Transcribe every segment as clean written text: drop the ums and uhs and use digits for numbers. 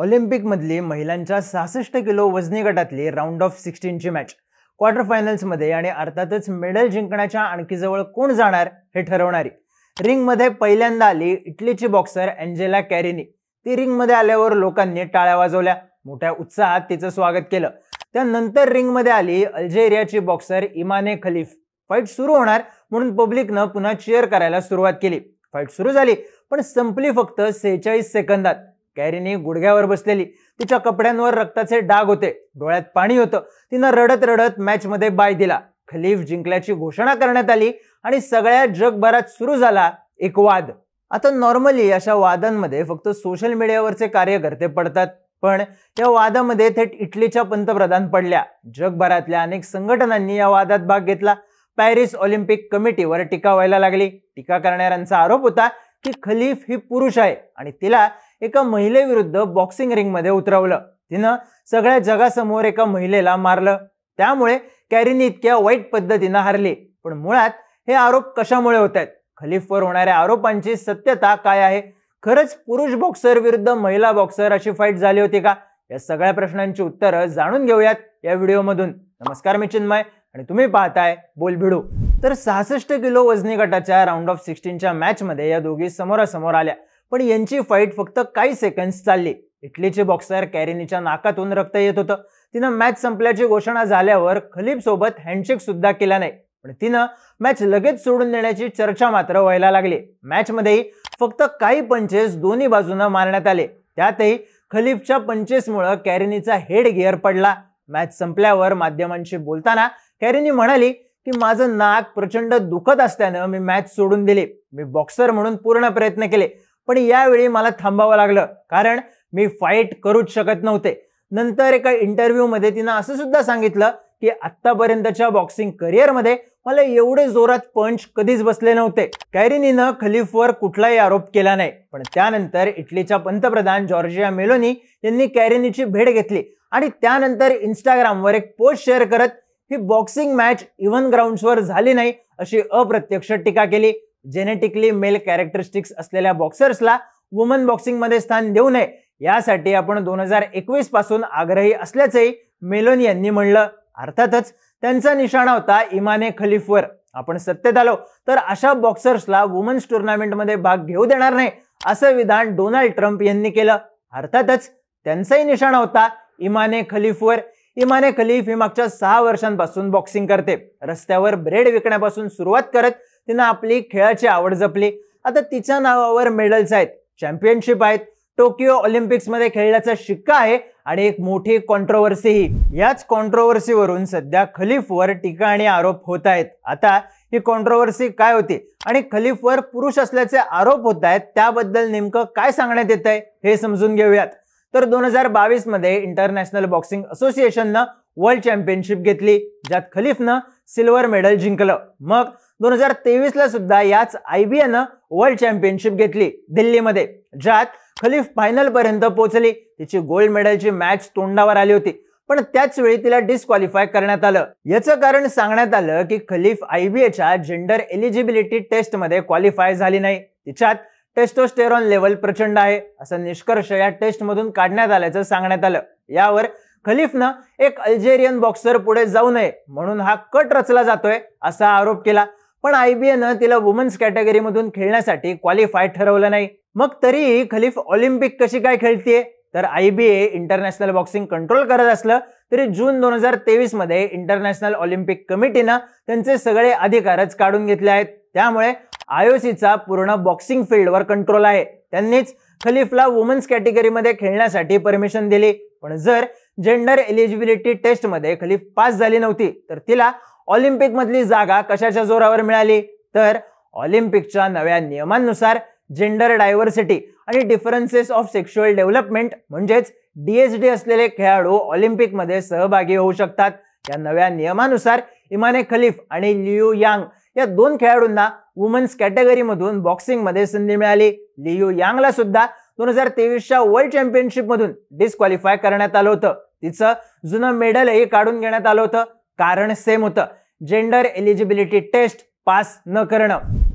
ऑलिम्पिकमधली महिलांच्या 66 किलो वजनी गटातली round of 16 ची मॅच क्वार्टर फायनल्समध्ये आणि अर्थातच मेडल जिंकण्याच्या आणखी जवळ कोण जाणार हे ठरवणारी. रिंगमध्ये पहिल्यांदा आली इटलीची बॉक्सर एंजेला कॅरिनी. ती रिंगमध्ये आल्यावर लोकांनी टाळ्या वाजवल्या, मोठ्या उत्साहात तिचं स्वागत केलं. त्यानंतर रिंगमध्ये आली अल्जेरियाची बॉक्सर इमाने खलीफ. फाईट सुरू होणार म्हणून पब्लिकनं पुन्हा चीअर करायला सुरुवात केली. फाईट सुरू झाली पण संपली फक्त 46 सेकंदात. कॅरिनी गुडघ्यावर बसलेली, तिच्या कपड्यांवर रक्ताचे डाग होते, डोळ्यात पाणी होतं. तिनं रडत रडत मॅच मध्ये बाय दिला. खलीफ जिंकल्याची घोषणा करण्यात आली आणि सगळ्या जगभरात सुरू झाला एक वाद. आता नॉर्मली अशा वादांमध्ये फक्त सोशल मीडियावरचे कार्यकर्ते पडतात, पण या वादामध्ये थेट इटलीच्या पंतप्रधान पडल्या. जगभरातल्या अनेक संघटनांनी या वादात भाग घेतला. पॅरिस ऑलिम्पिक कमिटीवर टीका व्हायला लागली. टीका करणाऱ्यांचा आरोप होता की खलीफ ही पुरुष आहे आणि तिला एका महिलेविरुद्ध बॉक्सिंग रिंगमध्ये उतरवलं. तिनं सगळ्या जगासमोर एका महिलेला मारलं. त्यामुळे कॅरिनी इतक्या वाईट पद्धतीनं हारली. पण मुळात हे आरोप कशामुळे होत आहेत? खलीफवर होणाऱ्या आरोपांची सत्यता काय आहे? खरंच पुरुष बॉक्सर विरुद्ध महिला बॉक्सर अशी फाईट झाली होती का? या सगळ्या प्रश्नांची उत्तरं जाणून घेऊयात या व्हिडिओमधून. नमस्कार, मी चिन्मय आणि तुम्ही पाहताय बोलभिडू. तर 66 किलो वजनी गटाच्या राऊंड ऑफ 16च्या मॅच मध्ये या दोघी समोरासमोर आल्या, पण यांची फाईट फक्त काही सेकंड्स चालली. इटलीची बॉक्सर कॅरिनीच्या नाकातून रक्त येत होतं. तिनं मॅच संपल्याची घोषणा झाल्यावर खलीफ सोबत हँडशेक सुद्धा केला नाही, पण तिनं मॅच लगेच सोडून देण्याची चर्चा मात्र व्हायला लागली. मॅच मध्येही फक्त काही पंचेस दोन्ही बाजूनं मारण्यात आले. त्यातही खलीफच्या पंचेसमुळे कॅरिनीचा हेड गिअर पडला. मॅच संपल्यावर माध्यमांशी बोलताना कॅरिनी म्हणाली की माझं नाक प्रचंड दुखत असल्यानं मी मॅच सोडून दिली. मी बॉक्सर म्हणून पूर्ण प्रयत्न केले, पण यावेळी मला थांबावं लागलं कारण मी फाईट करूच शकत नव्हते. नंतर एका इंटरव्ह्यू मध्ये तिनं असं सुद्धा सांगितलं की आतापर्यंतच्या बॉक्सिंग करिअरमध्ये मला एवढे जोरात पंच कधीच बसले नव्हते. कॅरिनीनं खलीफवर कुठलाही आरोप केला नाही, पण त्यानंतर इटलीच्या पंतप्रधान जॉर्जिया मेलोनी यांनी कॅरिनीची भेट घेतली आणि त्यानंतर इंस्टाग्रामवर एक पोस्ट शेअर करत ही बॉक्सिंग मॅच इव्हन ग्राउंड्सवर झाली नाही अशी अप्रत्यक्ष टीका केली. जेनेटिकली मेल कॅरेक्टरिस्टिक्स असलेल्या बॉक्सर्सला वुमन बॉक्सिंग मध्ये स्थान देऊ नये यासाठी आपण 2021 पासून आग्रही असल्याचंही मेलोनी यांनी म्हणलं. अर्थातच त्यांचा निशाणा होता इमाने खलीफवर. आपण सत्तेत आलो तर अशा बॉक्सर्सला वुमन्स टुर्नामेंटमध्ये भाग घेऊ देणार नाही असं विधान डोनाल्ड ट्रम्प यांनी केलं. अर्थातच त्यांचाही निशाणा होता इमाने खलीफवर. इमाने खलीफ ही मागच्या 6 वर्षांपासून बॉक्सिंग करते. रस्त्यावर ब्रेड विकण्यापासून सुरुवात करत तिनं आपली खेळाची आवड जपली. आता तिच्या नावावर मेडल्स आहेत, चॅम्पियनशिप आहेत, टोकियो ऑलिम्पिक्स मध्ये खेळण्याचा शिक्का आहे आणि एक मोठी कॉन्ट्रोवर्सीही. याच कॉन्ट्रोवर्सीवरून सध्या खलीफवर टीका आणि आरोप होत आहेत. आता ही कॉन्ट्रोवर्सी काय होती आणि खलीफवर पुरुष असल्याचे आरोप होत आहेत त्याबद्दल नेमकं काय सांगण्यात येत आहे हे समजून घेऊयात. तर 2022 मध्ये इंटरनॅशनल बॉक्सिंग असोसिएशननं वर्ल्ड चॅम्पियनशिप घेतली, ज्यात खलीफनं सिल्वर मेडल जिंकलं. मग 2023 ला सुद्धा याच IBA नं वर्ल्ड चॅम्पियनशिप घेतली दिल्लीमध्ये, ज्यात खलीफ फायनल पर्यंत पोहोचली. तिची गोल्ड मेडलची मॅच तोंडावर आली होती, पण त्याच वेळी तिला डिस्क्वालिफाय करण्यात आलं. याचं कारण सांगण्यात आलं की खलीफ IBAच्या जेंडर एलिजिबिलिटी टेस्ट मध्ये क्वालिफाय झाली नाही. तिच्यात टेस्टोस्टेरॉन लेवल प्रचंड आहे असा निष्कर्ष या टेस्ट मधून काढण्यात आल्याचं सांगण्यात आलं. यावर खलीफनं एक अल्जेरियन बॉक्सर पुढे जाऊ नये म्हणून हा कट रचला जातोय असा आरोप केला. पण IBA नं तिला वुमन्स कॅटेगरी मधून खेळण्यासाठी क्वालिफाय ठरवलं नाही. मग तरीही खलीफ ऑलिम्पिक कशी काय खेळतीये? तर IBA इंटरनॅशनल बॉक्सिंग कंट्रोल करत असलं तरी जून 2023 मध्ये इंटरनॅशनल ऑलिम्पिक कमिटीनं त्यांचे सगळे अधिकारच काढून घेतले आहेत. त्यामुळे IOCचा पूर्ण बॉक्सिंग फील्डवर कंट्रोल आहे. त्यांनीच खलीफला वुमन्स कॅटेगरीमध्ये खेळण्यासाठी परमिशन दिली. पण जर जेंडर एलिजिबिलिटी टेस्ट मध्ये खलीफ पास झाली नव्हती तर तिला ऑलिम्पिक मधली जागा कशाच्या जोरावर मिळाली? तर ऑलिम्पिकच्या नव्या नियमांनुसार जेंडर डायव्हर्सिटी आणि डिफरन्सेस ऑफ सेक्शुअल डेव्हलपमेंट म्हणजेच DSD असलेले खेळाडू ऑलिम्पिक मध्ये सहभागी होऊ शकतात. या नव्या नियमानुसार इमाने खलीफ आणि लियू यांग या 2 खेळाडूंना वुमन्स कॅटेगरी मधून बॉक्सिंग मध्ये संधी मिळाली. लियू यांगला सुद्धा 2023च्या वर्ल्ड चॅम्पियनशिप मधून डिस्क्वालिफाय करण्यात आलं होतं. तिचं जुनं मेडलही काढून घेण्यात आलं होतं. कारण सेम होतं, जेंडर एलिजिबिलिटी टेस्ट पास न करणं.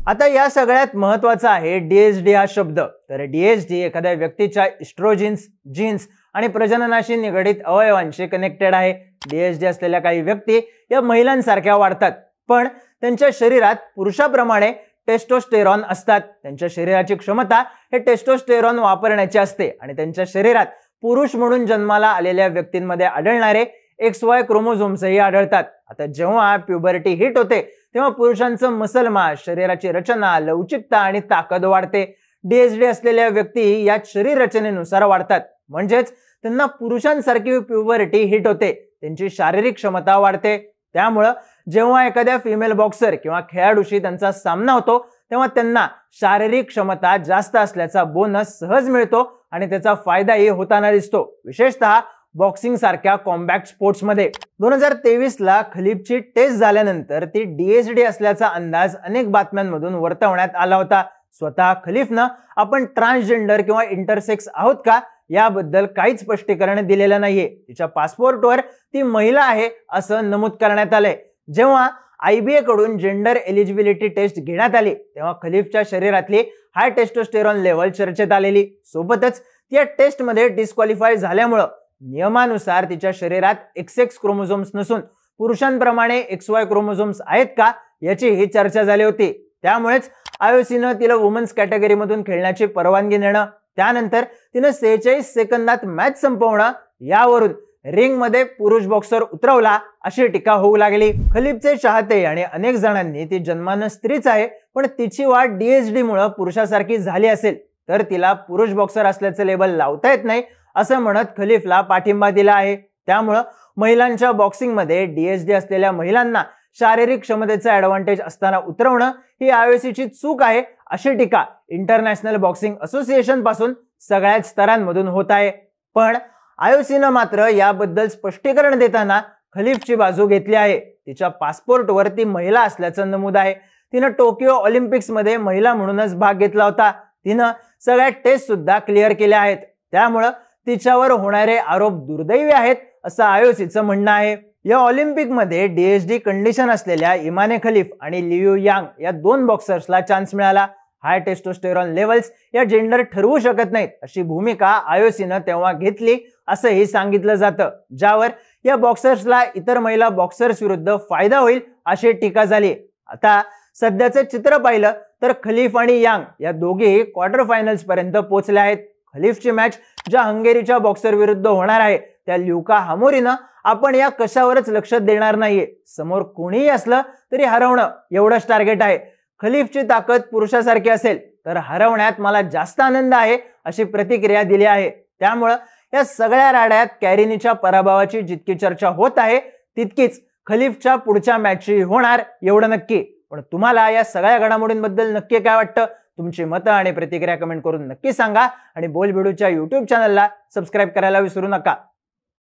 आता या सगळ्यात महत्वाचा आहे DHD हा शब्द. तर DHD एखाद्या व्यक्तीच्या इस्ट्रोजिन्स, जीन्स आणि प्रजननाशी निगडित अवयवांशी कनेक्टेड आहे. DHD असलेल्या काही व्यक्ती या महिलांसारख्या वाढतात, पण त्यांच्या शरीरात पुरुषाप्रमाणे टेस्टोस्टेरॉन असतात. त्यांच्या शरीराची क्षमता हे टेस्टोस्टेरॉन वापरण्याची असते आणि त्यांच्या शरीरात पुरुष म्हणून जन्माला आलेल्या व्यक्तींमध्ये आढळणारे XY क्रोमोझोम्सही आढळतात. आता जेव्हा प्युबर्टी हिट होते तेव्हा पुरुषांचं मसल मास, शरीराची रचना, लवचिकता आणि ताकद वाढते. DHD असलेल्या व्यक्ती या शरीर रचनेनुसार वाढतात, म्हणजेच त्यांना पुरुषांसारखी प्युबर्टी हिट होते. त्यांची शारीरिक क्षमता वाढते. त्यामुळं जेव्हा एखाद्या फिमेल बॉक्सर किंवा खेळाडूशी त्यांचा सामना होतो तेव्हा त्यांना शारीरिक क्षमता जास्त असल्याचा बोनस सहज मिळतो आणि त्याचा फायदाही होताना दिसतो, विशेषतः बॉक्सिंग सारख्या कॉम्बॅक्ट स्पोर्ट्स मध्ये. 2023 ला खलीफची टेस्ट झाल्यानंतर ती DHD असल्याचा अंदाज अनेक बातम्यांमधून वर्तवण्यात आला होता. स्वतः खलीफनं आपण ट्रान्सजेंडर किंवा इंटरसेक्स आहोत का याबद्दल काहीच स्पष्टीकरण दिलेलं नाहीये. तिच्या पासपोर्टवर ती महिला आहे असं नमूद करण्यात आलंय. जेव्हा IBA कडून जेंडर एलिजिबिलिटी टेस्ट घेण्यात आली तेव्हा खलीफच्या शरीरातली हाय टेस्टोस्टेरॉन लेवल चर्चेत आलेली. सोबतच या टेस्टमध्ये डिस्क्वालिफाय झाल्यामुळं नियमानुसार तिच्या शरीरात XX क्रोमोझोम्स नसून पुरुषांप्रमाणे XY क्रोमोझोम्स आहेत का याचीही चर्चा झाली होती. त्यामुळेच IOCनं तिला वुमन्स कॅटेगरीमधून खेळण्याची परवानगी देणं, त्यानंतर तिनं 46 सेकंदात मॅच संपवणं, यावरून रिंगमध्ये पुरुष बॉक्सर उतरवला अशी टीका होऊ लागली. खलीफचे चाहते आणि अनेक जणांनी ती जन्मानं स्त्रीच आहे पण तिची वाढ DHD मुळे पुरुषासारखी झाली असेल तर तिला पुरुष बॉक्सर असल्याचं लेबल लावता येत नाही असं म्हणत खलीफला पाठिंबा दिला आहे. त्यामुळं महिलांच्या बॉक्सिंगमध्ये DHD असलेल्या महिलांना शारीरिक क्षमतेचा ऍडव्हान्टेज असताना उतरवणं ही IOCची चूक आहे अशी टीका इंटरनॅशनल बॉक्सिंग असोसिएशन पासून सगळ्याच स्तरांमधून होत आहे. पण IOCनं मात्र याबद्दल स्पष्टीकरण देताना खलीफची बाजू घेतली आहे. तिच्या पासपोर्टवर ती महिला असल्याचं नमूद आहे. तिनं टोकियो ऑलिम्पिक्समध्ये महिला म्हणूनच भाग घेतला होता. तिनं सगळ्या टेस्ट सुद्धा क्लिअर केल्या आहेत. त्यामुळं तिच्यावर होणारे आरोप दुर्दैवी आहेत असं IOCचं म्हणणं आहे. या ऑलिम्पिकमध्ये DHD कंडिशन असलेल्या इमाने खलीफ आणि लियू यांग या 2 बॉक्सर्सला चान्स मिळाला. हाय टेस्टोस्टेरॉन लेवल्स या जेंडर ठरवू शकत नाहीत अशी भूमिका IOCनं तेव्हा घेतली असंही सांगितलं जातं, ज्यावर या बॉक्सर्सला इतर महिला बॉक्सर्स विरुद्ध फायदा होईल अशी टीका झाली. आता सध्याचं चित्र पाहिलं तर खलीफ आणि यांग या दोघेही क्वार्टर फायनल्स पर्यंत पोहोचले आहेत. खलीफची मॅच ज्या हंगेरीच्या बॉक्सर विरुद्ध होणार आहे त्या ल्युका हामोरीनं आपण या कशावरच लक्ष देणार नाहीये. समोर कोणीही असलं तरी हरवणं एवढंच टार्गेट आहे. खलीफची ताकद पुरुषासारखी असेल तर हरवण्यात मला जास्त आनंद आहे अशी प्रतिक्रिया दिली आहे. त्यामुळं या सगळ्या राड्यात कॅरिनीच्या पराभवाची जितकी चर्चा होत आहे तितकीच खलीफच्या पुढच्या मॅचची होणार एवढं नक्की. पण तुम्हाला या सगळ्या घडामोडींबद्दल नक्की काय वाटतं? तुमची मतं आणि प्रतिक्रिया कमेंट करून नक्की सांगा आणि बोलबिडूच्या YouTube चॅनलला सबस्क्राईब करायला विसरू नका.